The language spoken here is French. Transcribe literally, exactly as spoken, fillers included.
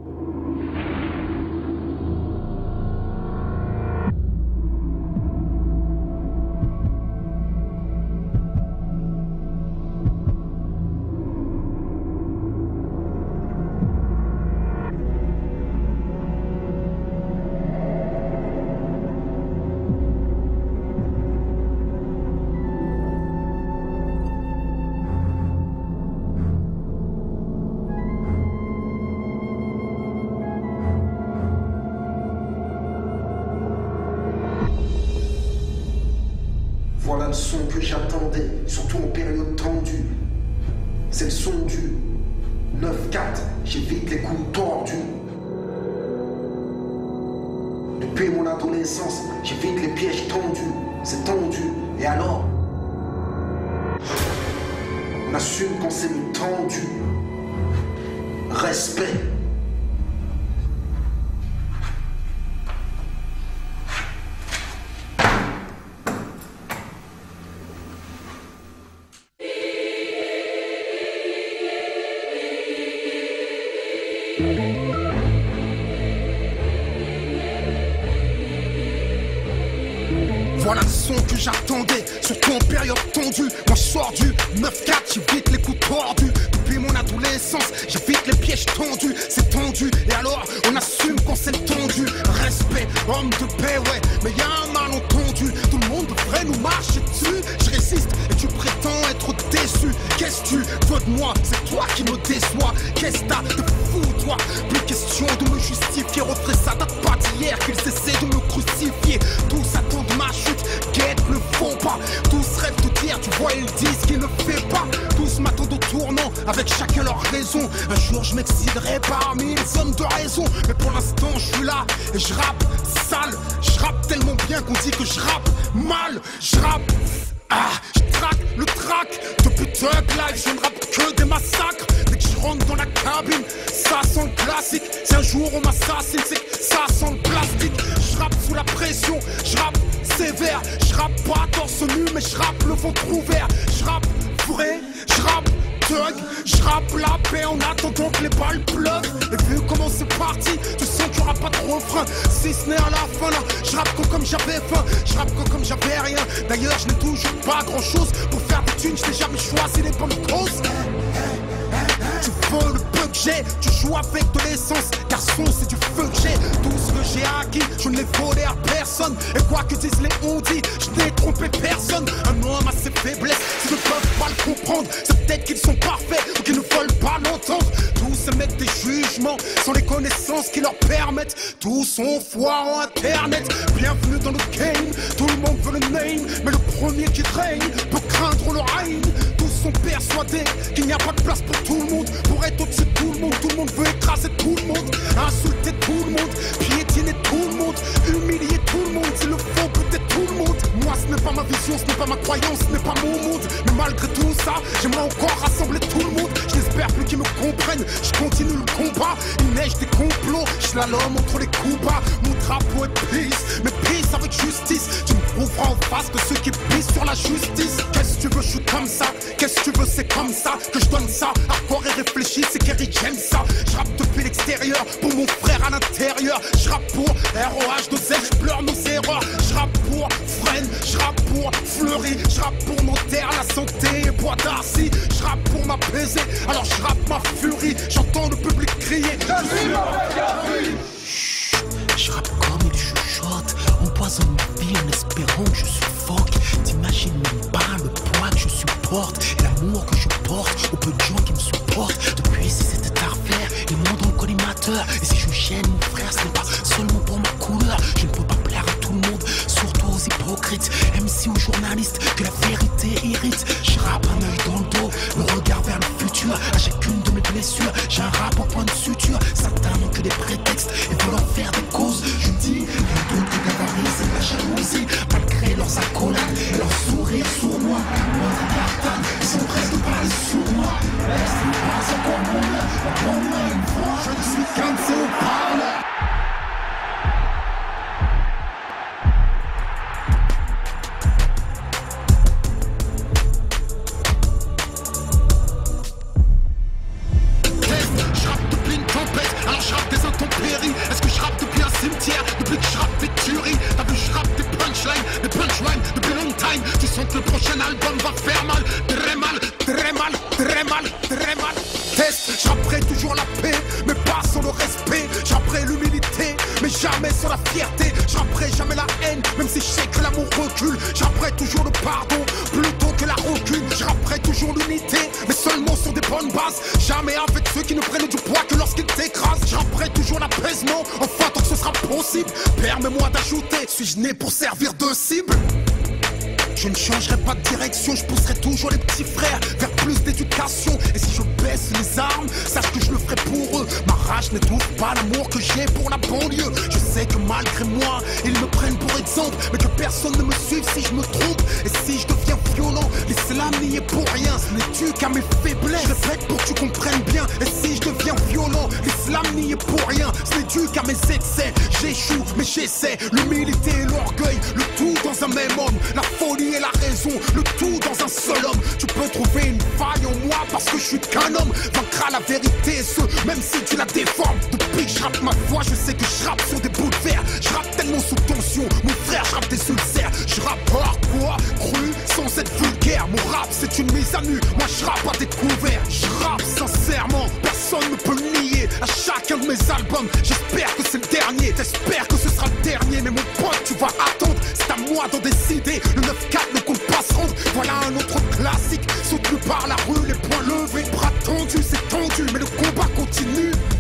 Voilà le son que j'attendais, surtout en période tendue. C'est le son du neuf quatre, j'évite les coups tordus. Depuis mon adolescence, j'évite les pièges tendus. C'est tendu, et alors on assume qu'on s'est mis tendu. Respect. Voilà le son que j'attendais, surtout en période tendue. Moi je sors du neuf quatre, j'évite les coups tordus. Depuis mon adolescence, j'évite les pièges tendus. C'est tendu, et alors on assume qu'on s'est tendu. Respect, homme de paix, ouais, mais y'a un malentendu. Tout le monde devrait nous marcher dessus. Je résiste et tu prétends être déçu. Qu'est-ce que tu veux de moi? C'est toi qui me déçois. Qu'est-ce que t'as de fou, toi? Plus question de me justifier. Retrait, ça date pas d'hier qu'ils essaient de me crucifier. Tous attendent ma chute, guette le font pas. Tous rêvent de dire, tu vois, ils disent qu'ils ne fait pas. Tous m'attendent au tournant, avec chacun leur raison. Un jour je m'exciderai parmi les hommes de raison. Mais pour l'instant je suis là et je rappe sale. Je rappe tellement bien qu'on dit que je rappe mal. Je rappe, ah, je traque le track. Depuis Thug Life, je ne rappe que des massacres. Dès que je rentre dans la cabine, ça sent le classique. Si un jour on m'assassine, c'est que ça sent le plastique. Je rappe sous la pression, je rappe sévère. Je rappe pas torse nu, mais je rappe le ventre ouvert. Je rappe vrai, je rappe thug, je rappe la paix en attendant que les balles pleuvent. Et vu comment c'est parti, tu sens qu'il y aura pas de refrain. Si ce n'est à la fin là, je rappe comme, comme j'avais faim. Je rappe comme, comme j'avais rien. D'ailleurs je n'ai toujours pas grand chose. Pour faire des thunes, je n'ai jamais choisi les bonnes causes. Tu veux le peu que j'ai, tu joues avec de l'essence. Garçon, c'est du feu que j'ai. Tout ce que j'ai acquis, je ne l'ai volé à personne. Et quoi que disent les on-dit, je n'ai trompé personne. Un homme a ses faiblesses, s'ils ne peuvent pas le comprendre, c'est peut-être qu'ils sont parfaits ou qu'ils ne veulent pas l'entendre. Tous émettent des jugements sans les connaissances qui leur permettent. Tous sont foire en internet. Bienvenue dans le game, tout le monde veut le name. Mais le premier qui règne peut craindre le règne. Tous sont persuadés qu'il n'y a pas de place pour tout le monde. Pour être au-dessus de tout le monde, tout le monde veut écraser tout le monde. Insulter tout le monde, piétiner tout le monde, humilier tout le monde, s'il le faut peut-être tout le monde. Moi ce n'est pas ma vision, ce n'est pas ma croyance, ce n'est pas mon monde. Mais malgré tout ça, j'aimerais encore rassembler tout le monde. Je n'espère plus qu'ils me comprennent, je continue le combat. Il neige des complots, je slalom entre les coups bas. Mon drapeau est peace, mais peace avec justice. Tu me prouveras en face de ceux qui pissent sur la justice. Qu'est-ce que tu veux, je suis comme ça. Qu'est-ce que tu veux, c'est comme ça que je donne ça. Hardcore et réfléchi, c'est Kerry, j'aime ça. Je rappe depuis l'extérieur pour mon frère à l'intérieur. Je rappe pour R O H deux Z, je pleure nos erreurs. Je rappe pour Fren, je rappe pour Fleury. Je rappe pour Nanterre, la santé et Bois d'Arcy. Je rappe pour m'apaiser, alors je rappe ma furie. J'entends le public crier. Je rappe comme il chuchote, empoisonne ma vie en espérant que je suffoque. T'imagines même pas le poids que je supporte et l'amour que je porte aux peu de gens qui me supportent. Depuis si c'était à refaire, les mondes en collimateur. Et si je gêne mon frère, ce n'est pas seulement pour ma couleur. Je ne peux pas plaire à tout le monde, surtout aux hypocrites, M C ou journalistes, que la vérité irrite. Je rappe un œil dans le dos, le regard vers le futur. À chacune de mes blessures, j'ai un rap au point de suture. Certains n'ont que des prétextes et veulent en faire des causes. Je dis, rien d'autre que l'avarice et la jalousie. Malgré leurs accolades et leurs sourires sournois. Moi, des cartanes, ils sont prêts de parler sur moi. Reste pas encore mon heure, prends-moi une fois. Je ne suis qu'un de ces parleurs. Je rappe depuis une tempête, alors je rappe des sans la paix, mais pas sans le respect. J'apprends l'humilité, mais jamais sans la fierté. J'apprends jamais la haine, même si je sais que l'amour recule. J'apprends toujours le pardon, plutôt que la rancune. J'apprends toujours l'unité, mais seulement sur des bonnes bases. Jamais avec ceux qui ne prennent du poids que lorsqu'ils t'écrasent. J'apprends toujours l'apaisement, enfin tant que ce sera possible. Permets-moi d'ajouter, suis-je né pour servir de cible? Je ne changerai pas de direction, je pousserai toujours les petits frères vers plus d'éducation. Et si je baisse les armes, sache que je le ferai pour eux. Ma rage n'étouffe pas l'amour que j'ai pour la banlieue. Je sais que malgré moi, ils me prennent pour exemple, mais que personne ne me suive si je me trompe. Et si je deviens violent, l'islam n'y est pour rien. Ce n'est dû qu'à mes faiblesses, je répète pour que tu comprennes bien. Et si je deviens violent, l'islam n'y est pour rien. Ce n'est dû qu'à mes excès, j'échoue mais j'essaie. L'humilité et l'orgueil, le tout dans un même homme. La folie et la raison, le tout dans un seul homme. Tu peux trouver une faille en moi parce que je suis qu'un homme. Vaincra la vérité, ce même si tu la déformes. Depuis que je rappe ma voix, je sais que je rappe sur des bouts de verre. Je rappe tellement sous tension, mon frère, je rappe des ulcères. Je rappe hardcore, cru, sans être vulgaire. Mon rap c'est une mise à nu, moi je rappe à découvert. Je rappe sincèrement, personne ne peut le nier. À chacun de mes albums, j'espère que c'est le dernier. T'espères que ce sera le dernier, mais mon pote tu vas attendre. C'est à moi d'en décider, le neuf quatre ne compte pas se rendre. Voilà un autre classique, soutenu par la rue, les poings levés, bras tendus, c'est tendu, mais le combat continue.